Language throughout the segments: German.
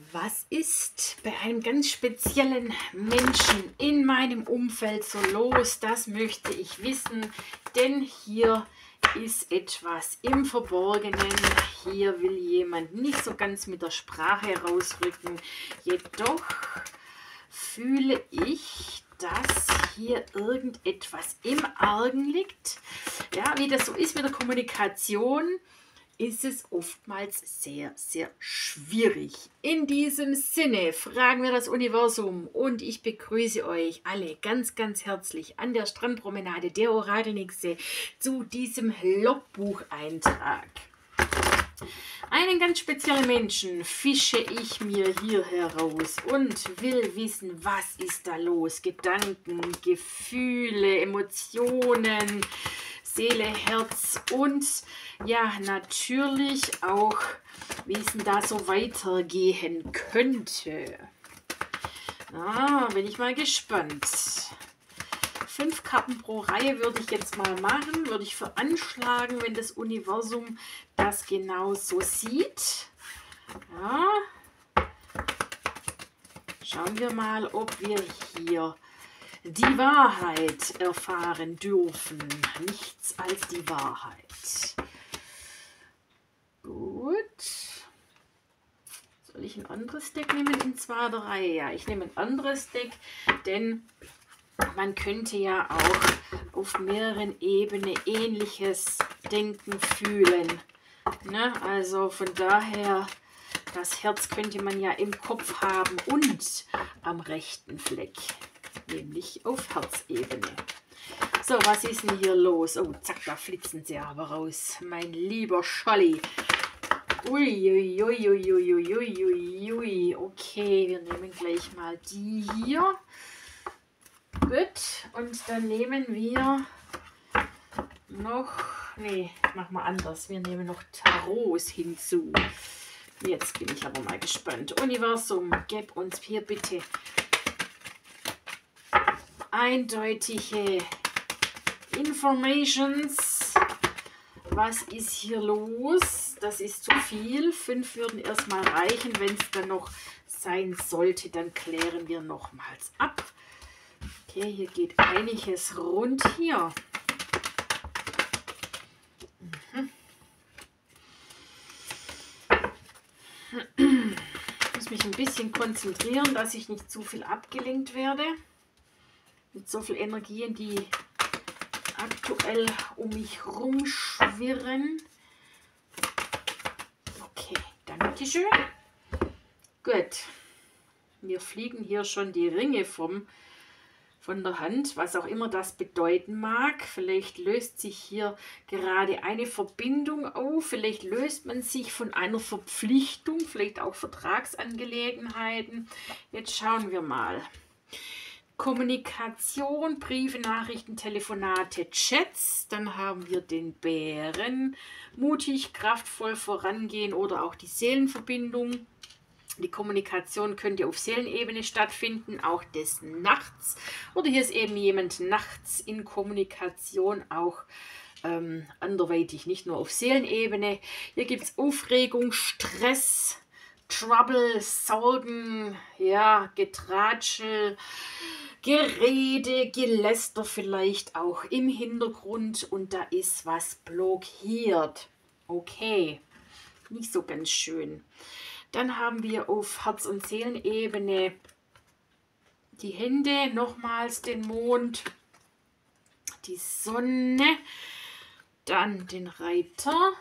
Was ist bei einem ganz speziellen Menschen in meinem Umfeld so los? Das möchte ich wissen, denn hier ist etwas im Verborgenen. Hier will jemand nicht so ganz mit der Sprache rausrücken. Jedoch fühle ich, dass hier irgendetwas im Argen liegt. Ja, wie das so ist mit der Kommunikation, ist es oftmals sehr, sehr schwierig. In diesem Sinne fragen wir das Universum und ich begrüße euch alle ganz, ganz herzlich an der Strandpromenade der Orakelnixe zu diesem Logbucheintrag. Einen ganz speziellen Menschen fische ich mir hier heraus und will wissen, was ist da los? Gedanken, Gefühle, Emotionen, Seele, Herz und ja, natürlich auch, wie es denn da so weitergehen könnte. Bin ich mal gespannt. 5 Karten pro Reihe würde ich jetzt mal machen, würde ich veranschlagen, wenn das Universum das genau so sieht. Ja. Schauen wir mal, ob wir hier die Wahrheit erfahren dürfen. Nichts als die Wahrheit. Gut. Soll ich ein anderes Deck nehmen in 2. Reihe? Ja, ich nehme ein anderes Deck, denn man könnte ja auch auf mehreren Ebenen Ähnliches denken, fühlen. Ne? Also von daher, das Herz könnte man ja im Kopf haben und am rechten Fleck, nämlich auf Herzebene. So, was ist denn hier los? Oh, zack, da flitzen sie aber raus. Mein lieber Scholli. Uiuiuiuiuiuiui. Okay, wir nehmen gleich mal die hier. Gut, und dann nehmen wir noch, nee, machen wir anders. Wir nehmen noch Tarots hinzu. Jetzt bin ich aber mal gespannt. Universum, gib uns hier bitte eindeutige Informations. Was ist hier los? Das ist zu viel. 5 würden erstmal reichen. Wenn es dann noch sein sollte, dann klären wir nochmals ab. Okay, hier geht einiges rund hier. Ich muss mich ein bisschen konzentrieren, dass ich nicht zu viel abgelenkt werde. Mit so viel Energien, die aktuell um mich rumschwirren. Okay, danke schön. Gut. Mir fliegen hier schon die Ringe von der Hand, was auch immer das bedeuten mag. Vielleicht löst sich hier gerade eine Verbindung auf, vielleicht löst man sich von einer Verpflichtung, vielleicht auch Vertragsangelegenheiten. Jetzt schauen wir mal. Kommunikation, Briefe, Nachrichten, Telefonate, Chats. Dann haben wir den Bären. Mutig, kraftvoll vorangehen oder auch die Seelenverbindung. Die Kommunikation könnte auf Seelenebene stattfinden, auch des Nachts. Oder hier ist eben jemand nachts in Kommunikation, auch anderweitig, nicht nur auf Seelenebene. Hier gibt es Aufregung, Stress, Trouble, Sorgen, ja, Getratschel, Gerede, Geläster vielleicht auch im Hintergrund. Und da ist was blockiert. Okay, nicht so ganz schön. Dann haben wir auf Herz- und Seelenebene die Hände, nochmals den Mond, die Sonne, dann den Reiter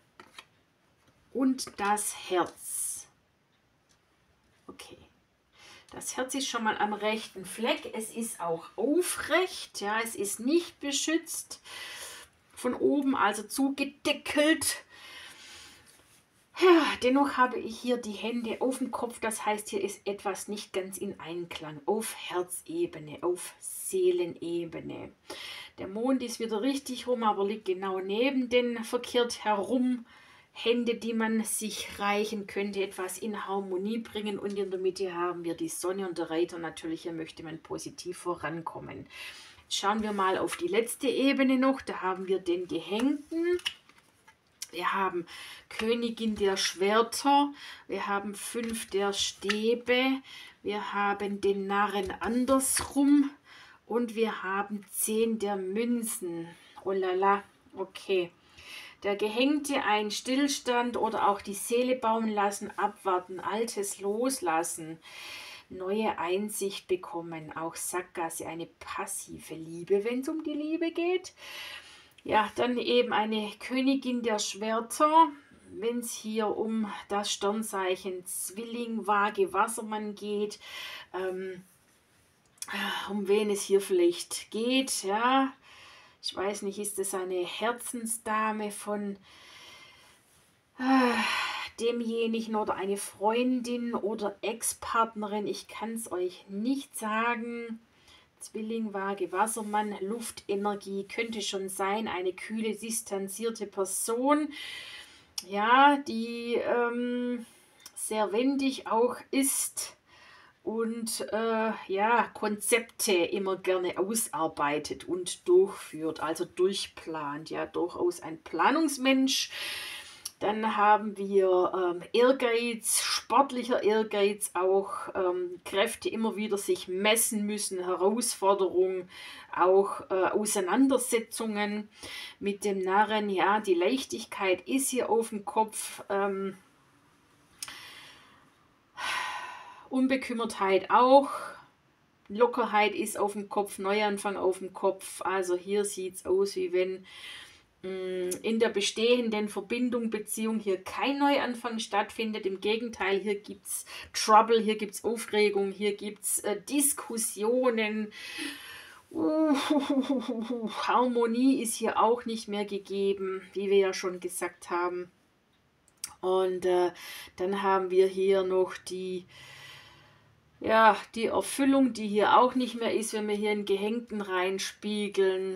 und das Herz. Okay, das Herz ist schon mal am rechten Fleck. Es ist auch aufrecht, ja, es ist nicht beschützt von oben, also zugedeckelt. Ja, dennoch habe ich hier die Hände auf dem Kopf, das heißt, hier ist etwas nicht ganz in Einklang. Auf Herzebene, auf Seelenebene. Der Mond ist wieder richtig rum, aber liegt genau neben den verkehrt herum. Hände, die man sich reichen könnte, etwas in Harmonie bringen. Und in der Mitte haben wir die Sonne und der Reiter. Natürlich, hier möchte man positiv vorankommen. Jetzt schauen wir mal auf die letzte Ebene noch. Da haben wir den Gehängten. Wir haben Königin der Schwerter, wir haben 5 der Stäbe, wir haben den Narren andersrum und wir haben 10 der Münzen. Oh lala, okay. Der Gehängte, ein Stillstand oder auch die Seele baumen lassen, abwarten, Altes loslassen, neue Einsicht bekommen, auch Sackgasse, eine passive Liebe, wenn es um die Liebe geht. Ja, dann eben eine Königin der Schwerter, wenn es hier um das Sternzeichen Zwilling, Waage, Wassermann geht, um wen es hier vielleicht geht, ja. Ich weiß nicht, ist das eine Herzensdame von demjenigen oder eine Freundin oder Ex-Partnerin? Ich kann es euch nicht sagen. Zwilling, Waage, Wassermann, Luftenergie, könnte schon sein, eine kühle, distanzierte Person, ja, die sehr wendig auch ist und ja, Konzepte immer gerne ausarbeitet und durchführt, also durchplant, ja, durchaus ein Planungsmensch. Dann haben wir Ehrgeiz, sportlicher Ehrgeiz, auch Kräfte immer wieder sich messen müssen, Herausforderungen, auch Auseinandersetzungen mit dem Narren. Ja, die Leichtigkeit ist hier auf dem Kopf, Unbekümmertheit auch, Lockerheit ist auf dem Kopf, Neuanfang auf dem Kopf. Also hier sieht es aus, wie wenn in der bestehenden Verbindung, Beziehung hier kein Neuanfang stattfindet. Im Gegenteil, hier gibt es Trouble, hier gibt es Aufregung, hier gibt es Diskussionen. Harmonie ist hier auch nicht mehr gegeben, wie wir ja schon gesagt haben. Und dann haben wir hier noch die Erfüllung, die hier auch nicht mehr ist, wenn wir hier einen Gehängten reinspiegeln.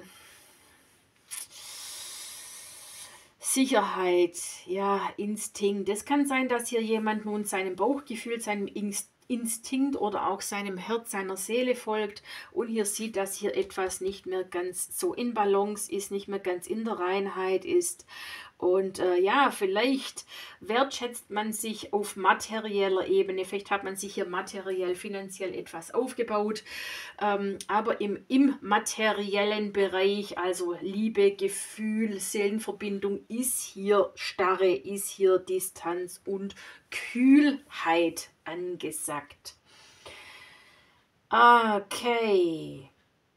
Sicherheit, ja, Instinkt. Es kann sein, dass hier jemand nun seinem Bauchgefühl, seinem Instinkt oder auch seinem Herz, seiner Seele folgt und hier sieht, dass hier etwas nicht mehr ganz so in Balance ist, nicht mehr ganz in der Reinheit ist. Und ja, vielleicht wertschätzt man sich auf materieller Ebene, vielleicht hat man sich hier materiell, finanziell etwas aufgebaut, aber im immateriellen Bereich, also Liebe, Gefühl, Seelenverbindung, ist hier Starre, ist hier Distanz und Kühlheit angesagt. Okay.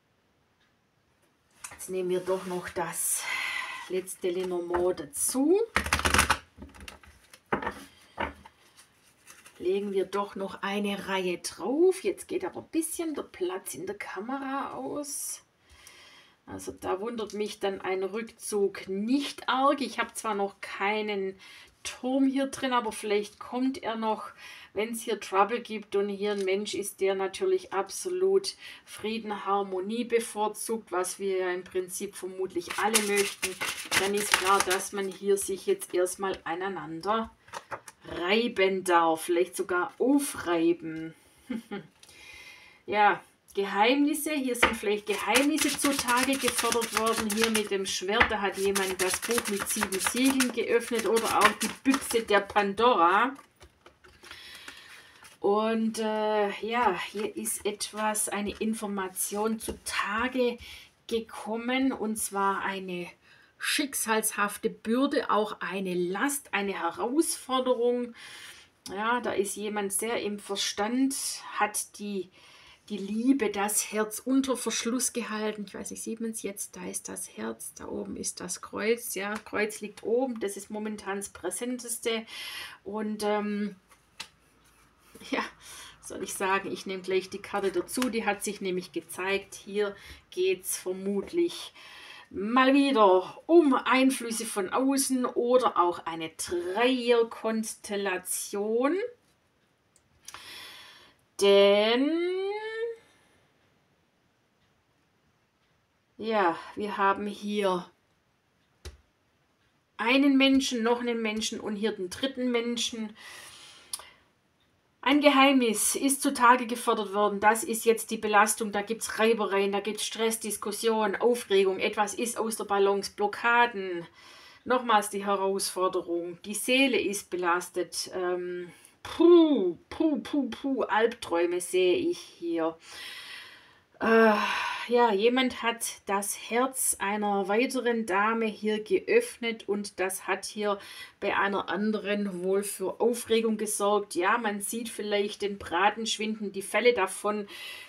Jetzt nehmen wir doch noch das letzte Lenormand dazu. Legen wir doch noch eine Reihe drauf. Jetzt geht aber ein bisschen der Platz in der Kamera aus. Also da wundert mich dann ein Rückzug nicht arg. Ich habe zwar noch keinen Turm hier drin, aber vielleicht kommt er noch, wenn es hier Trouble gibt und hier ein Mensch ist, der natürlich absolut Frieden, Harmonie bevorzugt, was wir ja im Prinzip vermutlich alle möchten, dann ist klar, dass man hier sich jetzt erstmal aneinander reiben darf, vielleicht sogar aufreiben. Ja, Geheimnisse, hier sind vielleicht Geheimnisse zutage gefördert worden, hier mit dem Schwert, da hat jemand das Buch mit 7 Siegeln geöffnet oder auch die Büchse der Pandora. Und ja, hier ist etwas, eine Information zutage gekommen, und zwar eine schicksalshafte Bürde, auch eine Last, eine Herausforderung. Ja, da ist jemand sehr im Verstand, hat die Liebe, das Herz unter Verschluss gehalten. Ich weiß nicht, sieht man es jetzt? Da ist das Herz, da oben ist das Kreuz. Ja, Kreuz liegt oben, das ist momentan das Präsenteste. Und ja, soll ich sagen, ich nehme gleich die Karte dazu. Die hat sich nämlich gezeigt. Hier geht es vermutlich mal wieder um Einflüsse von außen oder auch eine Dreierkonstellation. Denn ja, wir haben hier einen Menschen, noch einen Menschen und hier den dritten Menschen. Ein Geheimnis ist zutage gefördert worden. Das ist jetzt die Belastung. Da gibt es Reibereien, da gibt es Stress, Diskussion, Aufregung. Etwas ist aus der Balance, Blockaden, Nochmals die Herausforderung. Die Seele ist belastet. Albträume sehe ich hier. Ja, jemand hat das Herz einer weiteren Dame hier geöffnet und das hat hier bei einer anderen wohl für Aufregung gesorgt. Ja, man sieht vielleicht den Braten schwinden, die Felle davon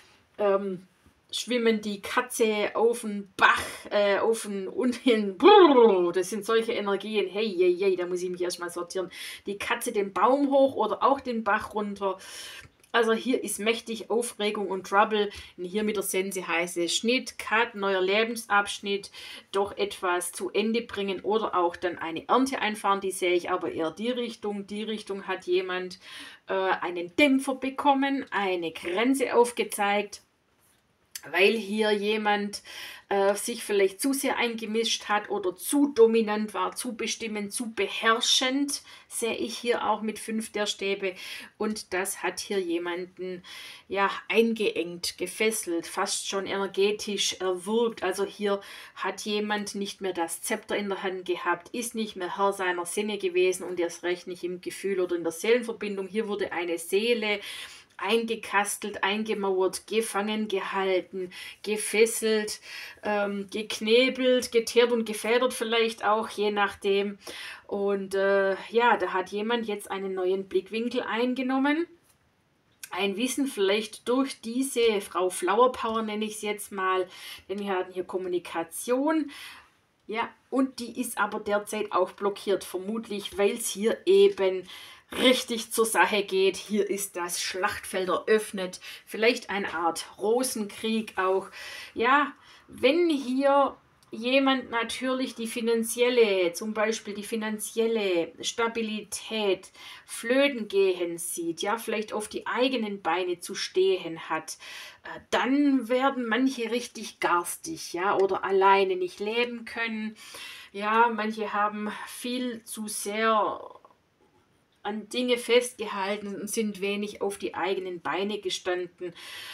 schwimmen, die Katze auf den Bach, auf den unten. Das sind solche Energien. Hey, hey, hey, da muss ich mich erstmal sortieren. Die Katze den Baum hoch oder auch den Bach runter. Also hier ist mächtig Aufregung und Trouble. Und hier mit der Sense heißt es Schnitt, Cut, neuer Lebensabschnitt, doch etwas zu Ende bringen oder auch dann eine Ernte einfahren. Die sehe ich aber eher die Richtung. Die Richtung hat jemand einen Dämpfer bekommen, eine Grenze aufgezeigt, weil hier jemand sich vielleicht zu sehr eingemischt hat oder zu dominant war, zu bestimmend, zu beherrschend, sehe ich hier auch mit 5 der Stäbe. Und das hat hier jemanden ja eingeengt, gefesselt, fast schon energetisch erwürgt. Also hier hat jemand nicht mehr das Zepter in der Hand gehabt, ist nicht mehr Herr seiner Sinne gewesen und erst recht nicht im Gefühl oder in der Seelenverbindung. Hier wurde eine Seele eingekastelt, eingemauert, gefangen gehalten, gefesselt, geknebelt, geteert und gefedert vielleicht auch, je nachdem. Und ja, da hat jemand jetzt einen neuen Blickwinkel eingenommen. Ein Wissen vielleicht durch diese Frau Flower Power, nenne ich es jetzt mal, denn wir hatten hier Kommunikation. Ja, und die ist aber derzeit auch blockiert, vermutlich, weil es hier eben richtig zur Sache geht. Hier ist das Schlachtfeld eröffnet, vielleicht eine Art Rosenkrieg auch. Ja, wenn hier jemand natürlich die finanzielle, zum Beispiel die finanzielle Stabilität flöten gehen sieht, ja, vielleicht auf die eigenen Beine zu stehen hat, dann werden manche richtig garstig, ja, oder alleine nicht leben können. Ja, manche haben viel zu sehr an Dinge festgehalten und sind wenig auf die eigenen Beine gestanden.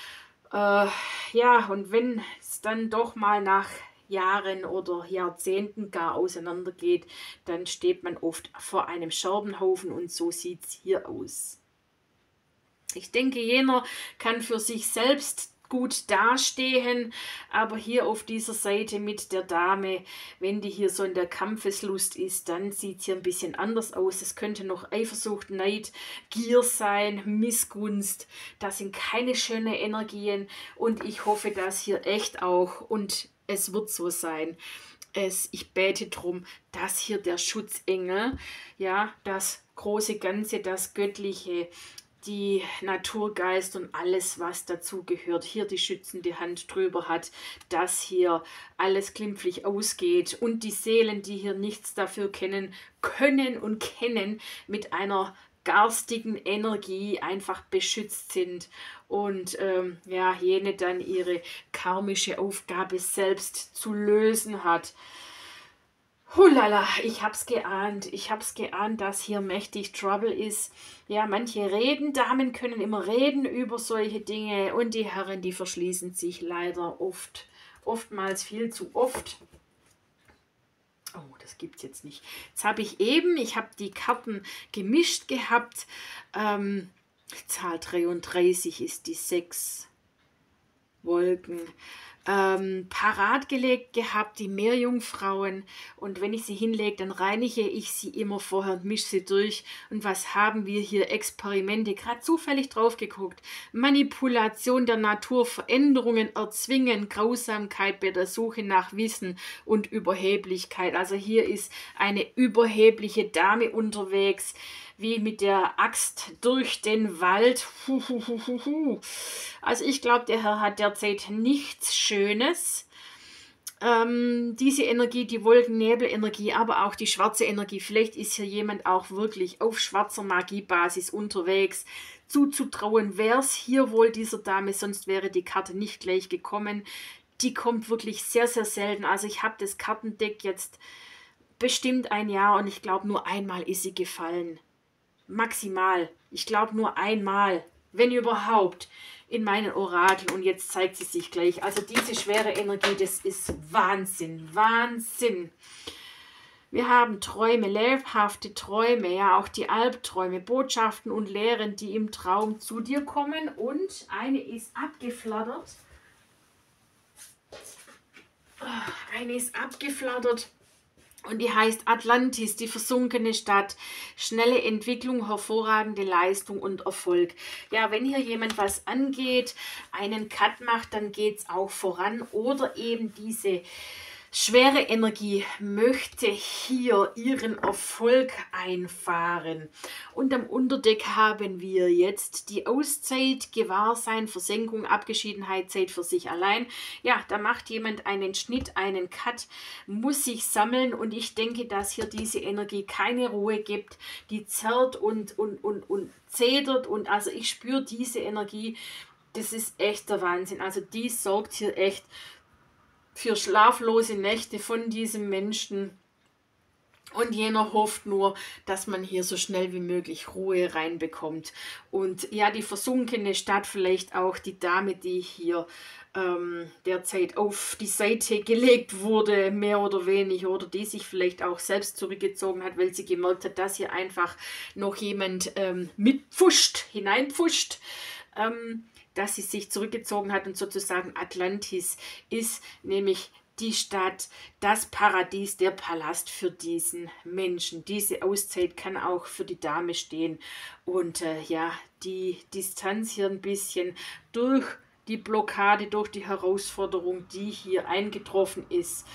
Ja, und wenn es dann doch mal nach Jahren oder Jahrzehnten gar auseinandergeht, dann steht man oft vor einem Scherbenhaufen und so sieht es hier aus. Ich denke, jener kann für sich selbst gut dastehen, aber hier auf dieser Seite mit der Dame, wenn die hier so in der Kampfeslust ist, dann sieht es hier ein bisschen anders aus. Es könnte noch Eifersucht, Neid, Gier sein, Missgunst. Das sind keine schönen Energien und ich hoffe, dass hier echt auch, und es wird so sein, ich bete darum, dass hier der Schutzengel, ja, das große Ganze, das Göttliche, die Naturgeist und alles, was dazu gehört, hier die schützende Hand drüber hat, dass hier alles glimpflich ausgeht und die Seelen, die hier nichts dafür können und kennen, mit einer garstigen Energie einfach beschützt sind und ja, jene dann ihre karmische Aufgabe selbst zu lösen hat. Hulala, ich hab's geahnt, dass hier mächtig Trouble ist. Ja, manche Damen können immer reden über solche Dinge und die Herren, die verschließen sich leider oftmals viel zu oft. Oh, das gibt's jetzt nicht. Jetzt habe ich die Karten gemischt gehabt. Zahl 33 ist die 6 Wolken. Parat gelegt gehabt, die Meerjungfrauen, und wenn ich sie hinlege, dann reinige ich sie immer vorher und mische sie durch. Und was haben wir hier? Experimente, gerade zufällig drauf geguckt. Manipulation der Natur, Veränderungen erzwingen, Grausamkeit bei der Suche nach Wissen und Überheblichkeit. Also hier ist eine überhebliche Dame unterwegs, wie mit der Axt durch den Wald. Also ich glaube, der Herr hat derzeit nichts Schönes. Diese Energie, die Wolken-Nebel-Energie, aber auch die schwarze Energie. Vielleicht ist hier jemand auch wirklich auf schwarzer Magiebasis unterwegs. Zuzutrauen wäre es hier wohl dieser Dame, sonst wäre die Karte nicht gleich gekommen. Die kommt wirklich sehr, sehr selten. Also ich habe das Kartendeck jetzt bestimmt ein Jahr und ich glaube, nur einmal ist sie gefallen. Maximal. Ich glaube nur einmal, wenn überhaupt, in meinen Orakeln. Und jetzt zeigt sie sich gleich. Also diese schwere Energie, das ist Wahnsinn. Wahnsinn. Wir haben Träume, lebhafte Träume, ja auch die Albträume, Botschaften und Lehren, die im Traum zu dir kommen. Und eine ist abgeflattert. Eine ist abgeflattert. Und die heißt Atlantis, die versunkene Stadt. Schnelle Entwicklung, hervorragende Leistung und Erfolg. Ja, wenn hier jemand was angeht, einen Cut macht, dann geht es auch voran. Oder eben diese schwere Energie möchte hier ihren Erfolg einfahren. Und am Unterdeck haben wir jetzt die Auszeit, Gewahrsein, Versenkung, Abgeschiedenheit, Zeit für sich allein. Ja, da macht jemand einen Schnitt, einen Cut, muss sich sammeln und ich denke, dass hier diese Energie keine Ruhe gibt, die zerrt und zedert und also ich spüre diese Energie, das ist echt der Wahnsinn. Also die sorgt hier echt für schlaflose Nächte von diesem Menschen. Und jener hofft nur, dass man hier so schnell wie möglich Ruhe reinbekommt. Und ja, die versunkene Stadt, vielleicht auch die Dame, die hier derzeit auf die Seite gelegt wurde, mehr oder weniger, oder die sich vielleicht auch selbst zurückgezogen hat, weil sie gemerkt hat, dass hier einfach noch jemand mitpfuscht, hineinpfuscht. Dass sie sich zurückgezogen hat und sozusagen Atlantis ist nämlich die Stadt, das Paradies, der Palast für diesen Menschen. Diese Auszeit kann auch für die Dame stehen und ja, die Distanz hier ein bisschen durch die Blockade, durch die Herausforderung, die hier eingetroffen ist.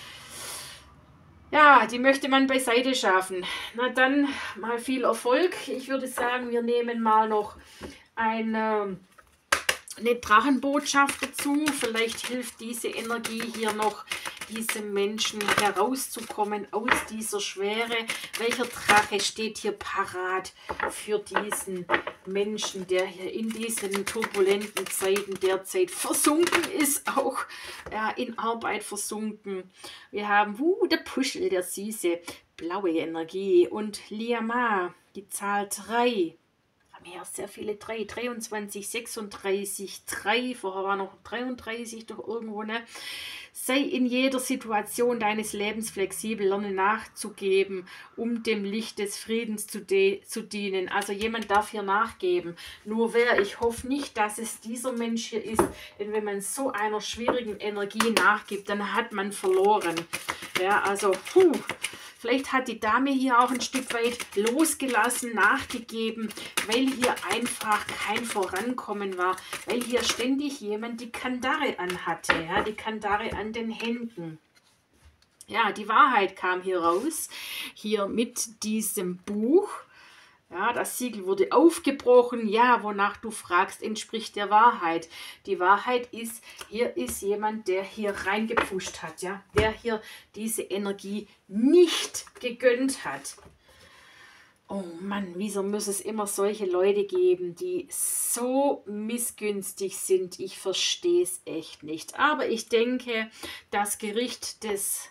Ja, die möchte man beiseite schaffen. Na dann mal viel Erfolg. Ich würde sagen, wir nehmen mal noch eine Drachenbotschaft dazu. Vielleicht hilft diese Energie hier noch, diesem Menschen herauszukommen aus dieser Schwere. Welcher Drache steht hier parat für diesen Menschen, der hier in diesen turbulenten Zeiten derzeit versunken ist, auch ja, in Arbeit versunken. Wir haben der Puschel, der süße blaue Energie und Liama, die Zahl 3. Ja, sehr viele 3, 23, 36, 3, vorher war noch 33 doch irgendwo, ne? Sei in jeder Situation deines Lebens flexibel, lerne nachzugeben, um dem Licht des Friedens zu dienen. Also jemand darf hier nachgeben. Nur wer, ich hoffe nicht, dass es dieser Mensch hier ist, denn wenn man so einer schwierigen Energie nachgibt, dann hat man verloren. Ja, also, vielleicht hat die Dame hier auch ein Stück weit losgelassen, nachgegeben, weil hier einfach kein Vorankommen war, weil hier ständig jemand die Kandare anhatte, ja, die Kandare an den Händen. Ja, die Wahrheit kam hier raus, hier mit diesem Buch. Ja, das Siegel wurde aufgebrochen. Ja, wonach du fragst, entspricht der Wahrheit. Die Wahrheit ist, hier ist jemand, der hier reingepfuscht hat, ja, der hier diese Energie nicht gegönnt hat. Oh Mann, wieso muss es immer solche Leute geben, die so missgünstig sind? Ich verstehe es echt nicht. Aber ich denke, das Gericht des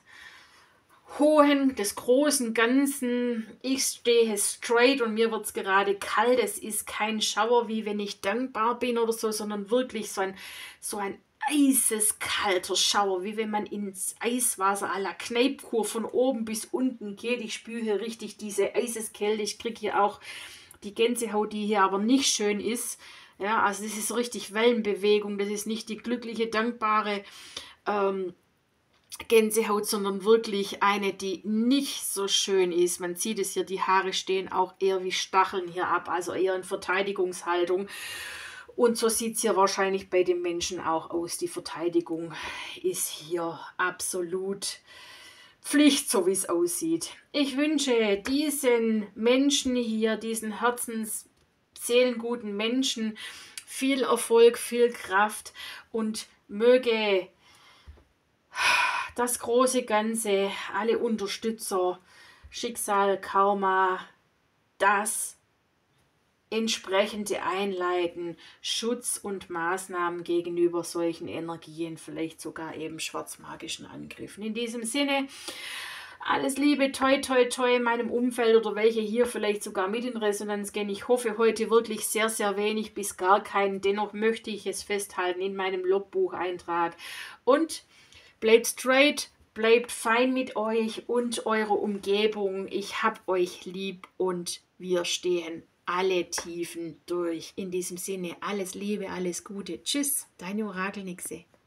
Hohen, des großen Ganzen, ich stehe straight und mir wird es gerade kalt. Es ist kein Schauer, wie wenn ich dankbar bin oder so, sondern wirklich so ein eiseskalter Schauer, wie wenn man ins Eiswasser à la Kneippkur von oben bis unten geht. Ich spüre hier richtig diese Eiseskälte. Ich kriege hier auch die Gänsehaut, die hier aber nicht schön ist. Ja, also das ist so richtig Wellenbewegung. Das ist nicht die glückliche, dankbare Gänsehaut, sondern wirklich eine, die nicht so schön ist. Man sieht es hier, die Haare stehen auch eher wie Stacheln hier ab, also eher in Verteidigungshaltung. Und so sieht es hier wahrscheinlich bei den Menschen auch aus. Die Verteidigung ist hier absolut Pflicht, so wie es aussieht. Ich wünsche diesen Menschen hier, diesen herzensseelenguten Menschen viel Erfolg, viel Kraft und möge das große Ganze, alle Unterstützer, Schicksal, Karma, das entsprechende einleiten, Schutz und Maßnahmen gegenüber solchen Energien, vielleicht sogar eben schwarzmagischen Angriffen. In diesem Sinne, alles Liebe, toi, toi, toi in meinem Umfeld oder welche hier vielleicht sogar mit in Resonanz gehen. Ich hoffe heute wirklich sehr, sehr wenig bis gar keinen. Dennoch möchte ich es festhalten in meinem Logbucheintrag. Und bleibt straight, Bleibt fein mit euch und eurer Umgebung. Ich hab euch lieb und wir stehen alle Tiefen durch. In diesem Sinne, alles Liebe, alles Gute. Tschüss, deine Orakelnixe.